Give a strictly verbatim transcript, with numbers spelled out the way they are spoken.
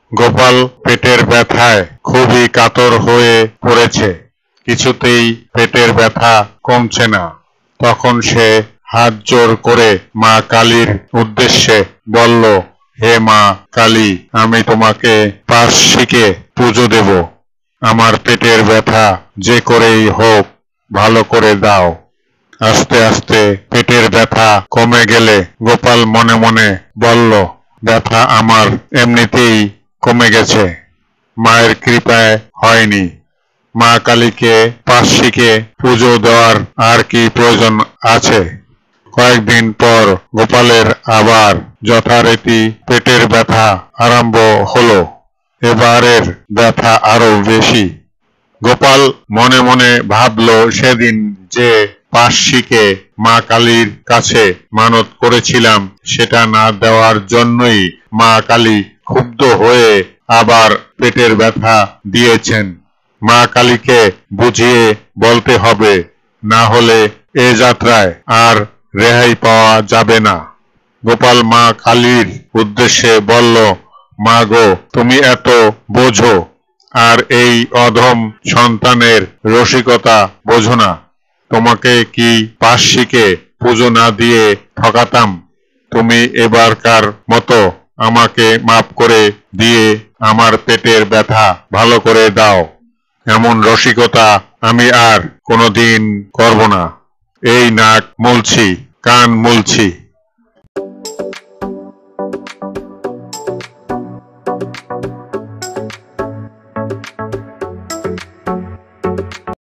গোপাল পেটের ব্যথায় খুবই কাতর হয়ে পড়েছে, কিছুতেই পেটের ব্যথা কমছে না। তখন সে হাত জোড় করে মা কালীর উদ্দেশ্যে বলল, হে মা কালী, আমি তোমাকে পার্শ্বিকে পুজো দেব, আমার পেটের ব্যথা যে করেই হোক ভালো করে দাও। আস্তে আস্তে পেটের ব্যথা কমে গেলে গোপাল মনে মনে বলল, ব্যথা আমার এমনিতেই কমে গেছে, মায়ের কৃপায় হয়নি। মা কালীকে পার্শ্বিকে পুজো দেওয়ার আর কি প্রয়োজন আছে। কয়েকদিন পর গোপালের আবার যথারীতি পেটের ব্যথা আরম্ভ হলো। এবারের ব্যথা আরো বেশি। গোপাল মনে মনে ভাবল, সেদিন যে পার্শ্বিকে মা কালীর কাছে মানত করেছিলাম সেটা না দেওয়ার জন্যই মা কালী ক্ষুব্ধ হয়ে আবার পেটের ব্যথা দিয়েছেন। মা কালীকে বুঝিয়ে বলতে হবে, না হলে এ যাত্রায় আর রেহাই পাওয়া যাবে না। গোপাল মা কালীর উদ্দেশ্যে বলল, মা গো, তুমি এত বোঝো আর এই অধম সন্তানের রসিকতা বোঝো না। তোমাকে কি পার্শ্বিকে পুজো না দিয়ে ঠকাতাম? তুমি এবারকার মতো আমাকে মাফ করে দিয়ে আমার পেটের ব্যথা ভালো করে দাও। এমন রসিকতা আমি আর কোনোদিন করব না। এই নাক মুলছি, কান মুলছি।